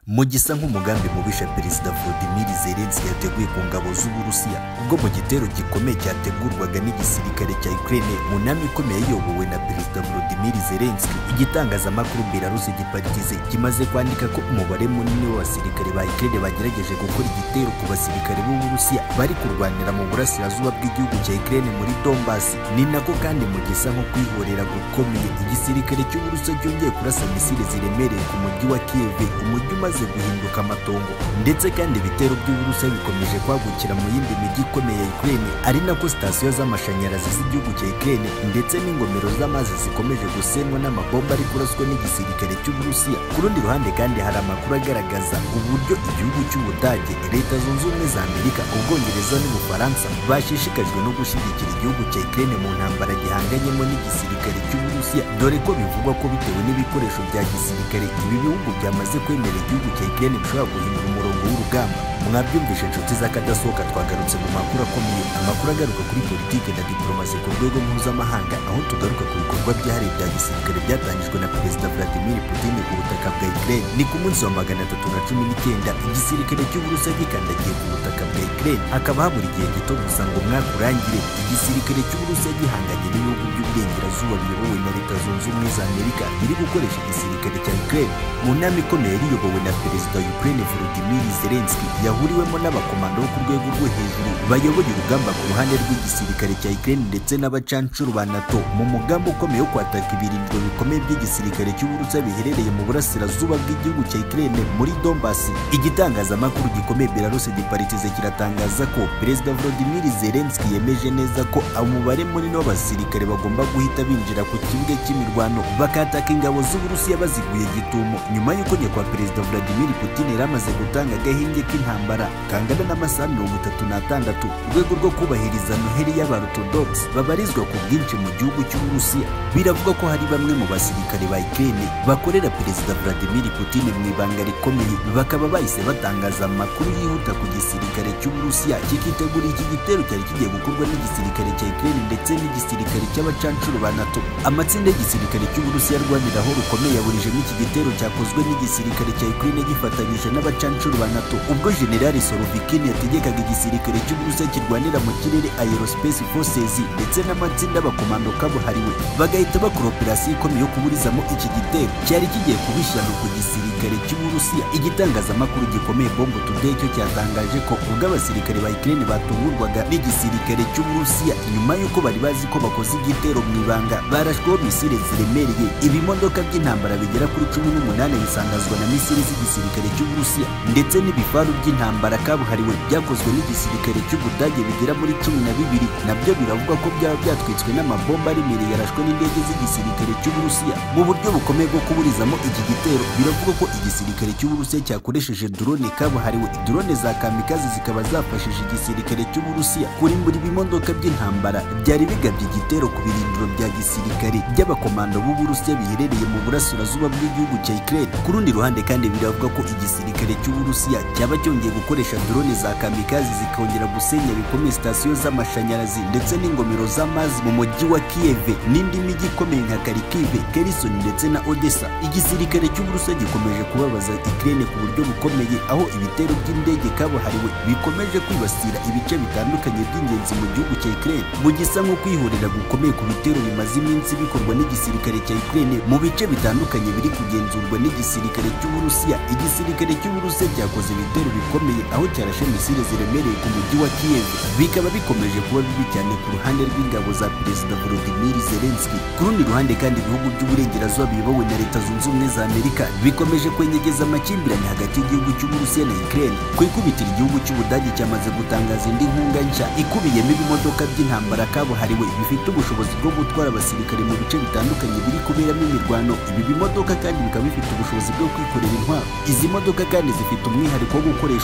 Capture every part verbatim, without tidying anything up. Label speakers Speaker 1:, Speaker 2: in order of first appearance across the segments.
Speaker 1: mu gisa nk'umugambi mubisha Perezida Volodymyr Zelensky yateguye ku ngabo z'Uburusiya ubwo mu gitero gikomeye cyategurwaga n'igisirikare cya Ukraine mu nama ikomeye iyobowe na Perezida Volodymyr Zelensky. Igitangazamakuru Belarus gipartize kimaze kwandika ko umubare munini w'abasirikare ba Ukraine bagerageje gukora igitero ku basirikare b'Uburusiya bari kurwanira mu burasirazuba bw'igihugu cya Ukraine muri Donbass. Ni nako kandi mu gisa nko kwihorera gukomeye igisirikare cy'Uburusiya cyongeye kurasa misile ziremereye ku mujyi wa Kiev, umujyi umaze guhinduka amatongo, ndetse kandi ibitero by'Uburusiya bikomeje kwagukira mu yindi mijyi ikomeye ya Ukraine, ari nako sitasiyo z'amashanyarazi z'igihugu cya Ukraine ndetse n'ingomero z'amazi zikomeje gusenwa n'amabomba ari kuraswa n'igisirikare cy'Uburusiya. Ku rundi ruhande kandi hari amakuru agaragaza uburyo igihugu cy'Ubudage, Leta Zunze Ubumwe za Amerika, Ubwongereza n'Ubufaransa bashishikajwe no gushyigikira igihugu cya Ukraine mu ntambara gihanganyemo n'igisirikare cy'Uburusiya, dore ko bivugwa ko bitewe n'ibikoresho bya gisirikare ibi bihugu byamaze kwemera igihugu cya Ukraine bishobora guhindura umurongo w'urugamba. Mwabyumvishe inshuti z'akadasohoka, twagarutse mu makuru akomeye, amakuru agaruka kuri politike na diplomasi ku rwego mpuzamahanga, aho tugaruka ku bikorwa byahariwe bya gisirikare byatangijwe na Perezida Vladimir Putin ku butaka bwa Ukraine. Ni ku munsi wa magana atatu na cumi n'icyenda igisirikare cy'Uburusiya gikandagiye ku butaka bwa Ukraine, hakaba habura igihe gito gusa ngo umwaka urangire igisirikare cy'Uburusiya gihanganye n'ibihugu by'uburengerazuba biyobowe na Leta Zunze Ubumwe za Amerika biri gukoresha igisirikare cya Ukraine mu nama ikomeye yari iyobowe na Perezida wa Ukraine Volodymyr Zelensky, yahuriwemo n'abakomando bo ku rwego rwo hejuru bayoboye urugamba ku ruhande rw'igisirikare cya Ukraine ndetse n'abacancuro ba NATO mu mugambi ukomeye wo kwataka ibirindiro bikomeye by'igisirikare cy'Uburusiya biherereye mu burasirazuba bw'igihugu cya Ukraine muri Donbass. Igitangazamakuru gikomeye Belarus gipartize kiratangaza ko Perezida Volodymyr Zelensky yemeje neza ko umubare munini w'abasirikare bagomba guhita binjira ku kibuga cy'imirwano bakataka ingabo z'Uburusiya baziguye gitumo, nyuma y'uko nyakwa Perezida Vladimir Putin yari amaze gutanga agahinge k'intambara kangana n'amasaha mirongo itatu n'atandatu urwego rwo kubahiriza Noheli y'Abarothodox babarizwa ku bwinshi mu gihugu cy'Uburusiya. Biravugwa ko hari bamwe mu basirikare ba Ukraine bakorera Perezida Vladimir Putin mu ibanga rikomeye, bakaba bahise batangaza amakuru yihuta ku gisirikare cy'Uburusiya kikitegura iki gitero cyari kigiye gukorwa n'igisirikare cya Ukraine ndetse n'igisirikare cy'abacancuro ba NATO. Amatsinda y'igisirikare cy'Uburusiya arwaniraho rukomeye yaburijemo iki gitero cyakozwe n'igisirikare cya Ukraine gifatanyije n'abacancuro ba NATO, ubwo General Sorovikin yategekaga igisirikare cy'Uburusiya kirwanira mu kirere Aerospace Forces ndetse n'amatsinda y'abakomando kabuhariwe bagahita bakora operasiyo ikomeye yo kuburizamo iki gitero cyari kigiye kubishyano ku gisirikare cy'Uburusiya. Igitangazamakuru gikomeye Bomb Today cyo cyatangaje ko ubwo abasirikare ba Ukraine batungurwaga n'igisirikare cy'Uburusiya nyuma y'uko bari bazi ko bakoze igitero mu ibanga barashweho misile ziremereye, ibimodoka by'intambara bigera kuri cumi n'umunani bisangazwa na misile z'igisirikare cy'Uburusiya ndetse n'ibifaru by'intambara kabuhariwe byakozwe n'igisirikare cy'Ubudage bigera muri cumi na bibiri nabyo biravugwa ko byaba byatwitswe n'amabomba aremereye yarashwe n'indege z'igisirikare cy'Uburusiya. Mu buryo bukomeye bwo kuburizamo iki gitero, biravugwa ko igisirikare cy'Uburusiya cyakoresheje drone kabuhariwe. Drone za kamikaze zikaba zafashije igisirikare cy'Uburusiya kurimbura ibimodoka by'intambara byari bigabye igitero ku birindiro bya gisirikare by'abakomando b'Uburusiya biherereye mu burasirazuba bw'igihugu cya Ukraine. Ku rundi ruhande kandi biravuga ko igisirikare cy'Uburusiya cyaba cyongeye gukoresha drone za kamikaze zikongera gusenya bikomeye sitasiyo z'amashanyarazi ndetse n'ingomero z'amazi mu mujyi wa Kiev n'indi mijyi ikomeye nka Kharkiv, Kherson ndetse na Odessa. Igisirikare cy'Uburusiya gikomeje kubabaza Ukraine ku buryo bukomeye, aho ibitero by'indege kabuhariwe bikomeje kwibasira ibice bitandukanye by'ingenzi mu gihugu cya Ukraine, mu gisa nko kwihorera gukomeye ku bitero bimaze iminsi bikorwa n'igisirikare cya Ukraine mu bice bitandukanye biri kugenzurwa n'igisirikare cy'Uburusiya. Igisirikare cy'Uburusiya cyakoze ibitero bikomeye aho cyarashe misile ziremereye ku mujyi wa Kiev, bikaba bikomeje kuba bibi cyane ku ruhande rw'ingabo za Perezida Volodymyr Zelensky. Ku rundi ruhande kandi ibihugu by'uburengerazuba biyobowe na Leta Zunze Ubumwe za Amerika bikomeje kwenyegeza amakimbirane hagati y'igihugu cy'Uburusiya na Ukraine. Ku ikubitiro igihugu cy'Ubudage cyamaze gutangaza indi nkunga nshya ikubiyemo ibimodoka by'intambara kabuhariwe bifite ubushobozi bwo gutwara abasirikare mu bice bitandukanye biri kuberamo imirwano. Ibi bimodoka kandi bikaba bifite ubushobozi bwo kwikorera intwaro. Izi modoka kandi zifite umwihariko wo gukoreshwa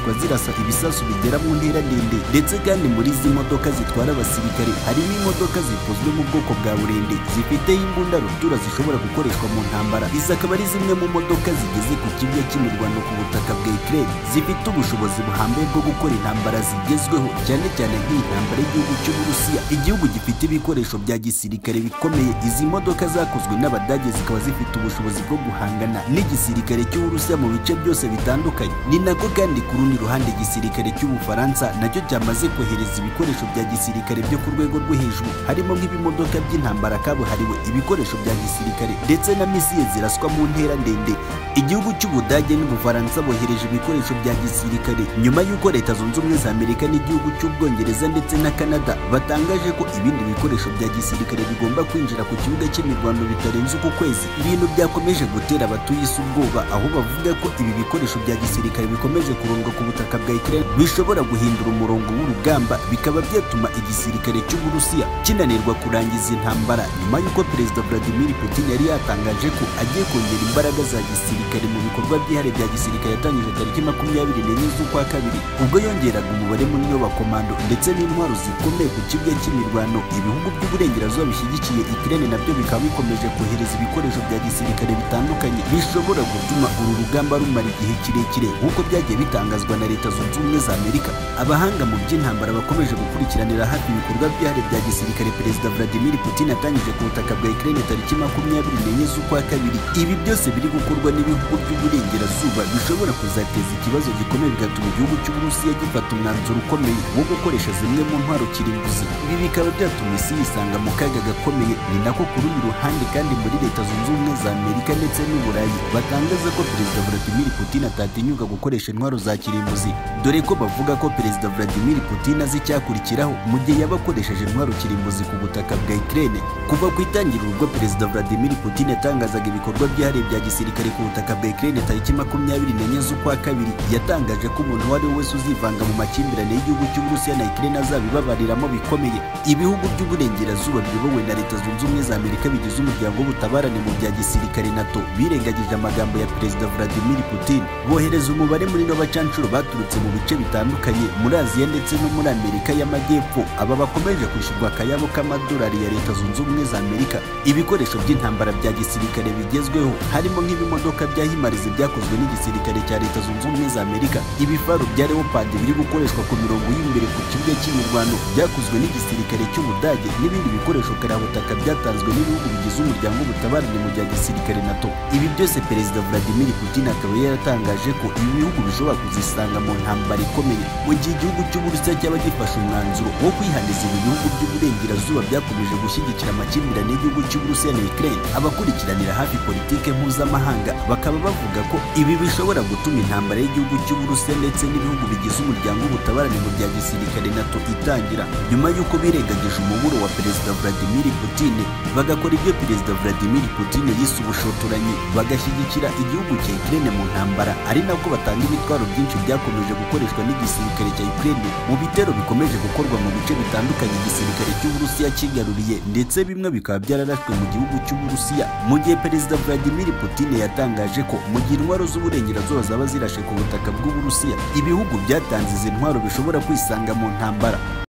Speaker 1: zifashishwa zirasa ibisasu bigera mu ntera ndende, ndetse kandi muri izi modoka zitwara abasirikare harimo imodoka zikozwe mu bwoko bwa burende zifiteho imbunda rutura zishobora gukoreshwa mu ntambara. Izi akaba ari zimwe mu modoka zigeze ku kibuga cy'imirwano ku butaka bwa Ukraine zifite ubushobozi buhambaye bwo gukora intambara zigezweho, cyane cyane nk'iyi ntambara y'igihugu cy'Uburusiya, igihugu gifite ibikoresho bya gisirikare bikomeye. Izi modoka zakozwe n'Abadage zikaba zifite ubushobozi bwo guhangana n'igisirikare cy'Uburusiya mu bice byose bitandukanye. Ni nako kandi ku rundi ruhande igisirikare cy'Ubufaransa nacyo cyamaze kohereza ibikoresho bya gisirikare byo ku rwego rwo hejuru, harimo nk'ibimodoka by'intambara kabuhariwe, ibikoresho bya gisirikare ndetse na misile ziraswa mu ntera ndende. Igihugu cy'Ubudage n'Ubufaransa bohereje ibikoresho bya gisirikare nyuma y'uko Leta Zunze Ubumwe za Amerika n'igihugu cy'Ubwongereza ndetse na Canada batangaje ko ibindi bikoresho bya gisirikare bigomba kwinjira ku kibuga cy'imirwano bitarenze uku kwezi. Ibintu byakomeje gutera abatuye isi ubwoba, aho bavuga ko ibi bikoresho bya gisirikare bikomeje kurundwa ku butaka bwa Ukraine bishobora guhindura umurongo w'urugamba, bikaba byatuma igisirikare cy'Uburusiya kinanirwa kurangiza intambara, nyuma y'uko Perezida Vladimir Putin yari yatangaje ko agiye kongera imbaraga za gisirikare mu bikorwa byihariye bya gisirikare yatangije tariki makumyabiri n'enye z'ukwa kabiri, ubwo yongeraga umubare munini w'abakomando ndetse n'intwaro zikomeye ku kibuga cy'imirwano. Ibihugu by'uburengerazuba bishyigikiye Ukraine nabyo bikaba bikomeje kohereza ibikoresho bya gisirikare bitandukanye bishobora gutuma uru rugamba rumara igihe kirekire, nk'uko byagiye bitangazwa na Leta Zunze Ubumwe za Amerika. Abahanga mu by'intambara bakomeje gukurikiranira hafi ibikorwa byihariye bya gisirikare Perezida Vladimir Putin yatangije ku butaka bwa Ukraine tariki makumyabiri n'enye z'ukwa kabiri. Ibi byose biri gukorwa n'ibihugu by'uburengerazuba bishobora kuzateza ikibazo gikomeye, bigatuma igihugu cy'Uburusiya gifata umwanzuro ukomeye wo gukoresha zimwe mu ntwaro kirimbuzi. Ibi bikaba byatuma isi yisanga mu kaga gakomeye. Ni nako ku rundi ruhande kandi muri Leta Zunze Ubumwe za Amerika ndetse n'Uburayi batangaza ko Perezida Vladimir Putin atatinyuka gukoresha intwaro za kirimbuzi, dore ko bavuga ko Perezida Vladimir Putin azi icyakurikiraho mu gihe yaba akoresheje intwaro kirimbuzi ku butaka bwa Ukraine. Kuva ku itangiriro ubwo Perezida Vladimir Putin yatangazaga ibikorwa byihariye bya gisirikare ku butaka bwa Ukraine tariki makumyabiri n'enye z'ukwa kabiri, yatangaje ko umuntu uwo ari we wese uzivanga mu makimbirane y'igihugu cy'Uburusiya na Ukraine azabibabariramo bikomeye. Ibihugu by'uburengerazuba biyobowe na Leta Zunze Ubumwe za Amerika bigize umuryango w'ubutabarane mu bya gisirikare NATO birengagije amagambo ya Perezida Vladimir Putin, bohereza umubare munini w'abacancuro baturutse mu bice bitandukanye muri Aziya ndetse no muri Amerika y'Amajyepfo. Aba bakomeje kwishyurwa akayabo k'amadolari ya Leta Zunze Ubumwe za Amerika. Ibikoresho by'intambara bya gisirikare bigezweho harimo nk'ibimodoka bya Himarizi byakozwe n'igisirikare cya Leta Zunze Ubumwe za Amerika, ibifaru bya Leopard biri gukoreshwa ku mirongo y'imbere ku kibuga cy'imirwano byakozwe n'igisirikare cy'Ubudage, n'ibindi bikoresho karabutaka byatanzwe n'ibihugu bigize umuryango w'ubutabarane mu bya gisirikare NATO. Ibi byose Perezida Vladimir Putin akaba yaratangaje ko ibi bihugu bishobora kuzisanga mu ntambara ikomeye mu gihe igihugu cy'Uburusiya cyaba gifashe umwanzuro wo kwihaniza ibi bihugu by'uburengerazuba byakomeje gushyigikira amakimbirane y'igihugu cy'Uburusiya na Ukraine. Abakurikiranira hafi politike mpuzamahanga bakaba bavuga ko ibi bishobora gutuma intambara y'igihugu cy'Uburusiya ndetse n'ibihugu bigize umuryango w'ubutabarane mu bya gisirikare NATO itangira, nyuma y'uko birengagije umuburo wa Perezida Vladimir Putin bagakora ibyo Perezida Vladimir Putin yise ubushotoranyi, bagashyigikira igihugu cya Ukraine mu ntambara, ari nako batanga ibitwaro byinshi byakomeje gukoreshwa n'igisirikare cya Ukraine mu bitero bikomeje gukorwa mu bice bitandukanye igisirikare cy'Uburusiya kigaruriye, ndetse bimwe bikaba byararashwe mu gihugu cy'Uburusiya, mu gihe Perezida Vladimir Putin yatangaje ko mu gihe intwaro z'uburengerazuba zaba zirashe ku butaka bw'Uburusiya, ibihugu byatanze izi ntwaro bishobora kwisanga mu ntambara.